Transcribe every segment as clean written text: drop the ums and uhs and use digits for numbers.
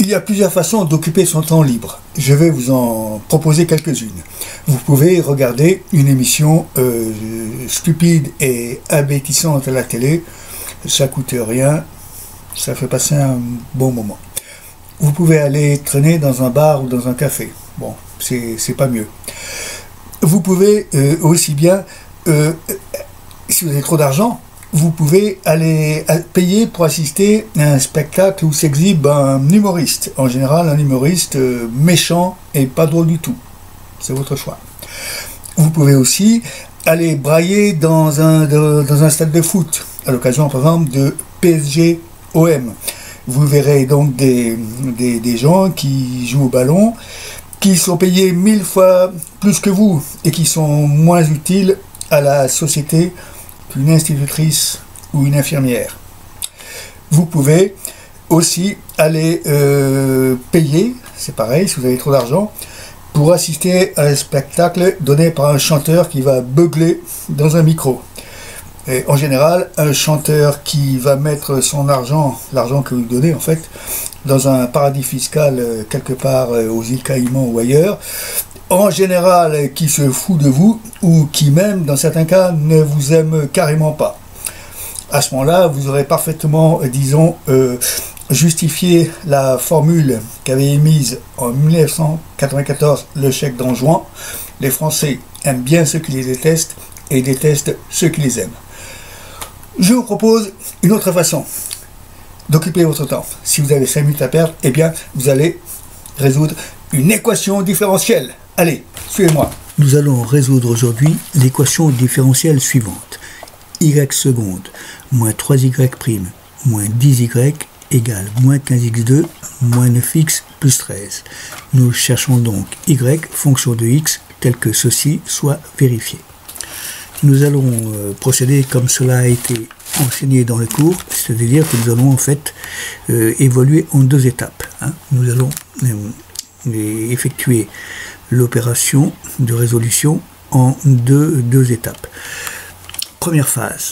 Il y a plusieurs façons d'occuper son temps libre. Je vais vous en proposer quelques-unes. Vous pouvez regarder une émission stupide et abétissante à la télé. Ça coûte rien, ça fait passer un bon moment. Vous pouvez aller traîner dans un bar ou dans un café. Bon, c'est pas mieux. Vous pouvez aussi bien, si vous avez trop d'argent, vous pouvez aller payer pour assister à un spectacle où s'exhibe un humoriste. En général, un humoriste méchant et pas drôle du tout. C'est votre choix. Vous pouvez aussi aller brailler dans un stade de foot, à l'occasion, par exemple, de PSG-OM. Vous verrez donc des gens qui jouent au ballon, qui sont payés 1000 fois plus que vous et qui sont moins utiles à la société qu'une institutrice ou une infirmière. Vous pouvez aussi aller payer, c'est pareil, si vous avez trop d'argent, pour assister à un spectacle donné par un chanteur qui va beugler dans un micro. Et en général, un chanteur qui va mettre son argent, l'argent que vous lui donnez en fait, dans un paradis fiscal quelque part aux îles Caïmans ou ailleurs, en général qui se fout de vous ou qui même dans certains cas ne vous aime carrément pas. À ce moment-là, vous aurez parfaitement, disons, justifié la formule qu'avait émise en 1994 le chèque d'Anjouan. Les Français aiment bien ceux qui les détestent et détestent ceux qui les aiment. Je vous propose une autre façon d'occuper votre temps. Si vous avez 5 minutes à perdre, eh bien, vous allez résoudre une équation différentielle. Allez, suivez-moi. Nous allons résoudre aujourd'hui l'équation différentielle suivante. Y seconde moins 3y prime moins 10y égale moins 15x2 moins 9x plus 13. Nous cherchons donc y, fonction de x, tel que ceci soit vérifié. Nous allons procéder comme cela a été enseigné dans le cours, c'est-à-dire que nous allons en fait évoluer en 2 étapes. Nous allons effectuer l'opération de résolution en deux étapes. Première phase,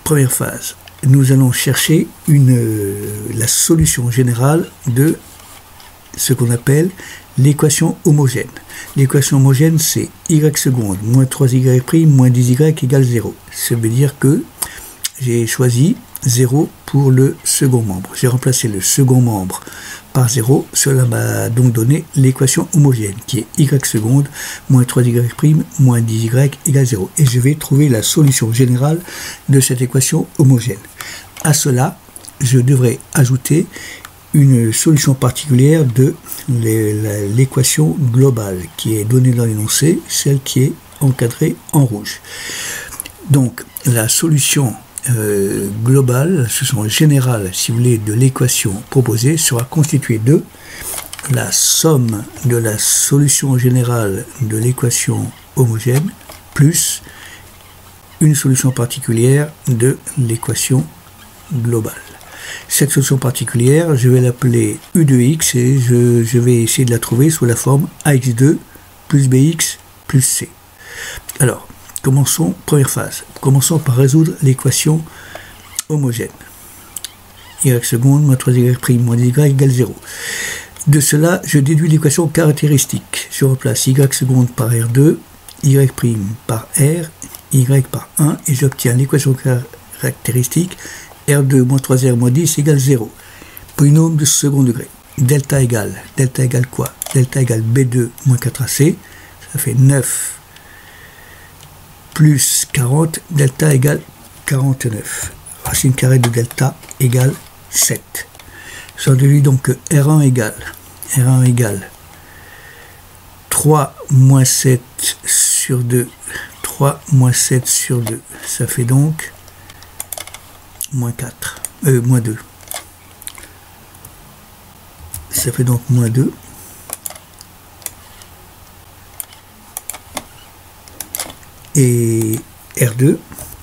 nous allons chercher la solution générale de ce qu'on appelle l'équation homogène. L'équation homogène, c'est y seconde moins 3y prime moins 10y égale 0. Ça veut dire que j'ai choisi 0 pour le second membre. J'ai remplacé le second membre par 0. Cela m'a donc donné l'équation homogène, qui est y seconde moins 3y prime moins 10y égale 0. Et je vais trouver la solution générale de cette équation homogène. À cela, je devrais ajouter une solution particulière de l'équation globale qui est donnée dans l'énoncé, celle qui est encadrée en rouge. Donc, la solution globale, la solution générale, si vous voulez, de l'équation proposée sera constituée de la somme de la solution générale de l'équation homogène plus une solution particulière de l'équation globale. Cette solution particulière, je vais l'appeler U de x et je vais essayer de la trouver sous la forme ax2 plus bx plus c. Alors, commençons, première phase. Commençons par résoudre l'équation homogène. Y seconde moins 3y prime moins 10y égale 0. De cela, je déduis l'équation caractéristique. Je remplace y seconde par r2, y prime par r, y par 1 et j'obtiens l'équation caractéristique R2 moins 3R moins 10 égale 0. Polynôme de second degré. Delta égale quoi? Delta égale B2 moins 4AC. Ça fait 9 plus 40. Delta égale 49. Racine carrée de delta égale 7. J'en déduis donc que R1 égale 3 moins 7 sur 2. 3 moins 7 sur 2. Ça fait donc moins 2. Ça fait donc moins 2. Et R2,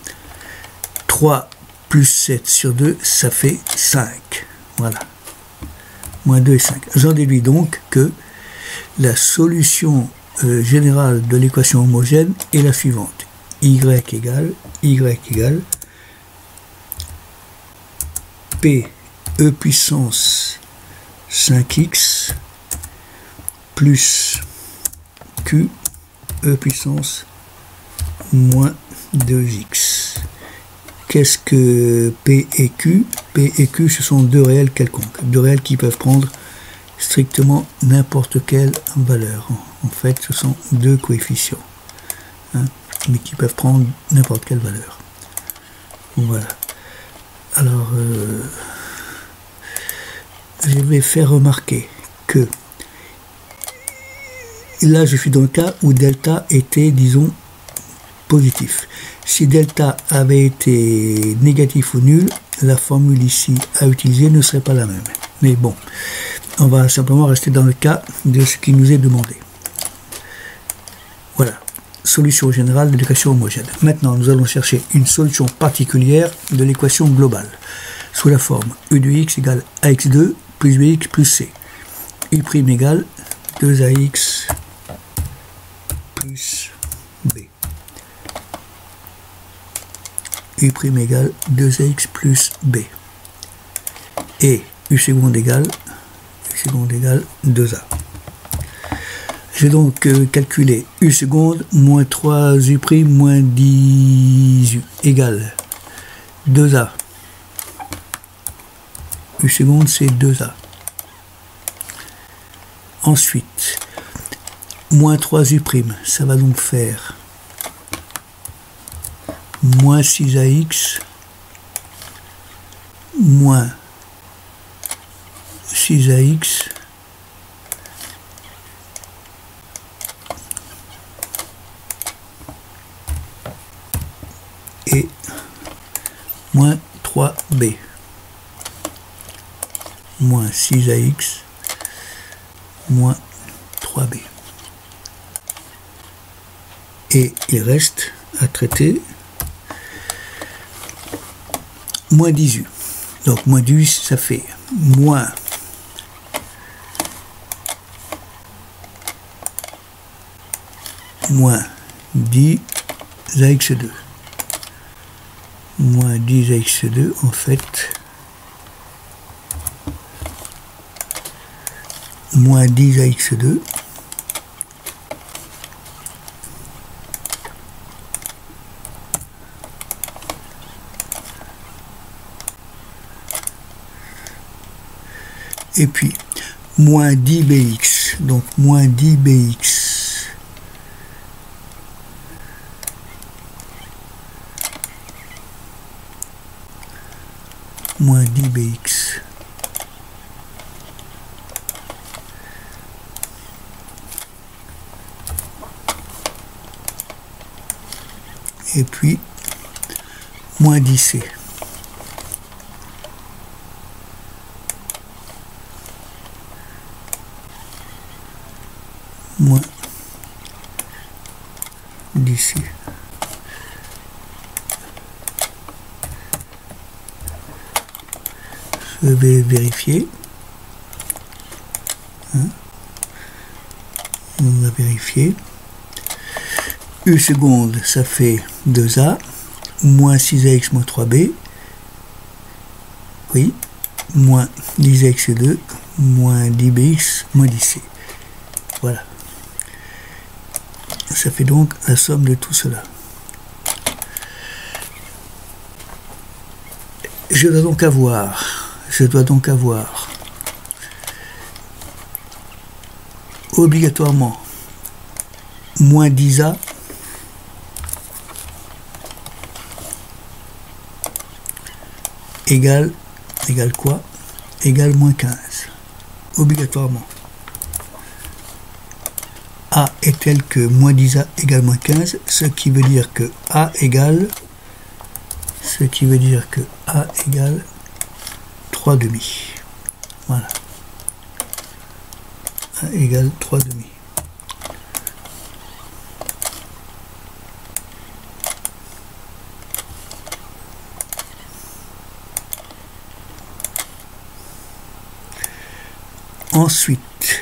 3 plus 7 sur 2, ça fait 5. Voilà. Moins 2 et 5. J'en déduis donc que la solution générale de l'équation homogène est la suivante. Y égale P E puissance 5x plus q e puissance moins 2x. Qu'est-ce que P et Q? P et Q, ce sont deux réels quelconques, deux réels qui peuvent prendre strictement n'importe quelle valeur. En fait, ce sont deux coefficients, hein, mais qui peuvent prendre n'importe quelle valeur. Voilà. Alors, je vais faire remarquer que là, je suis dans le cas où delta était, disons, positif. Si delta avait été négatif ou nul, la formule ici à utiliser ne serait pas la même. Mais bon, on va simplement rester dans le cas de ce qui nous est demandé. Voilà, solution générale de l'équation homogène. Maintenant, nous allons chercher une solution particulière de l'équation globale, sous la forme u de x égale ax2 plus bx plus c. U' égale 2ax plus b. U' égale 2ax plus b. Et u seconde égale 2a. Je vais donc calculer u seconde moins 3u' moins 10u égale 2a. U seconde, c'est 2a. Ensuite, moins 3u', ça va donc faire moins 6ax moins 6ax et moins 3b moins 6ax moins 3b. Et il reste à traiter moins 10u. Donc moins 10u, ça fait moins moins 10ax2. Moins 10ax2, en fait, moins 10ax2 et puis moins 10bx, donc moins 10bx moins 10bx et puis moins 10c. Moins 10c. Je vais vérifier. Hein? On va vérifier. U seconde, ça fait 2a, moins 6ax moins 3b, oui, moins 10ax2, moins 10bx, moins 10c. Voilà. Ça fait donc la somme de tout cela. Je dois donc avoir obligatoirement moins 10a égale quoi? Égale moins 15. Obligatoirement. A est tel que moins 10a égale moins 15, ce qui veut dire que A égale 3 demi. Voilà. A égale 3 demi. Ensuite,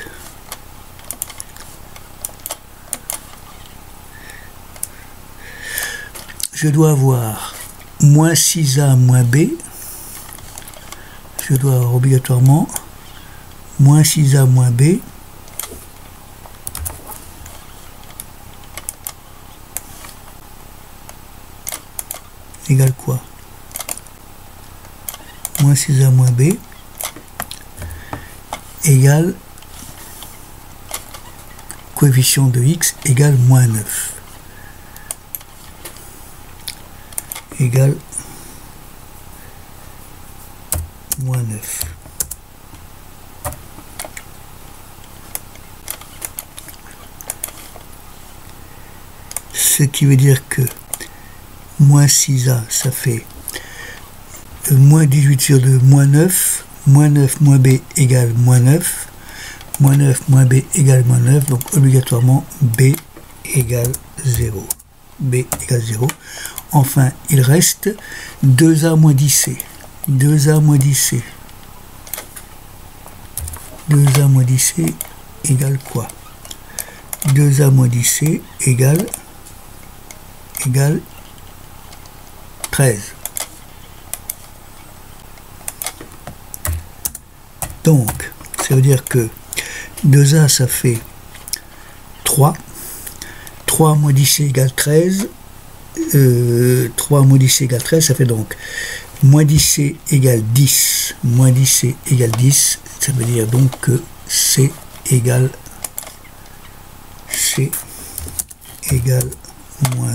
je dois avoir moins 6a moins b. Je dois avoir obligatoirement moins 6a moins b égale quoi? Moins 6a moins b égale coefficient de x égale moins 9. Égale moins 9. Ce qui veut dire que moins 6a, ça fait moins 18 sur 2, moins 9. Moins 9 moins b égale moins 9. Moins 9 moins b égale moins 9. Donc obligatoirement b égale 0. B égale 0. Enfin, il reste 2a moins 10c. 2a moins 10c. 2a moins 10c égale quoi? 2a moins 10c égale 13. Donc, ça veut dire que 2a, ça fait 3. 3 moins 10c égale 13. 3 moins 10c égale 13, ça fait donc moins 10c égale 10. Moins 10c égale 10. Ça veut dire donc que c égale moins 1.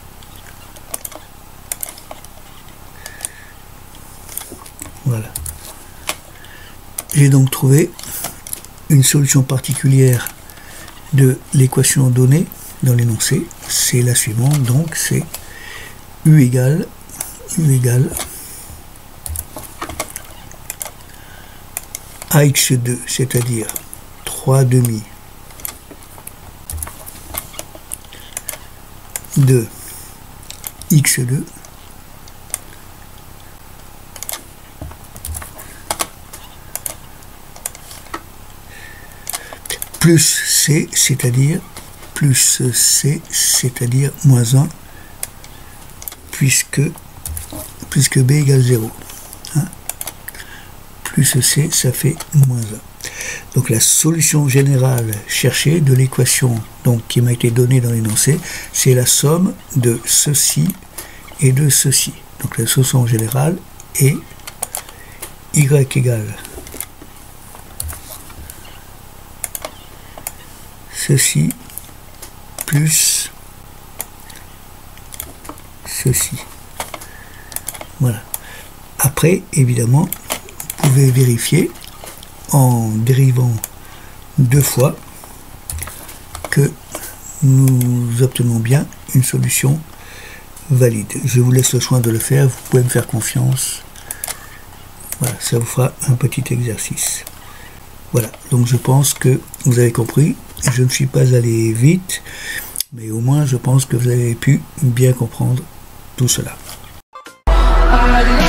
Voilà. J'ai donc trouvé une solution particulière de l'équation donnée dans l'énoncé. C'est la suivante, donc c'est u égale ax2, c'est-à-dire 3 demi de x2 plus c, c'est-à-dire moins 1, puisque b égale 0. Hein? Plus c, ça fait moins 1. Donc la solution générale cherchée de l'équation qui m'a été donnée dans l'énoncé, c'est la somme de ceci et de ceci. Donc la solution générale est y égale ceci plus ceci. Voilà. Après, évidemment, vous pouvez vérifier en dérivant 2 fois que nous obtenons bien une solution valide. Je vous laisse le soin de le faire, vous pouvez me faire confiance. Voilà, ça vous fera un petit exercice. Voilà, donc je pense que vous avez compris. Je ne suis pas allé vite, mais au moins je pense que vous avez pu bien comprendre tout cela.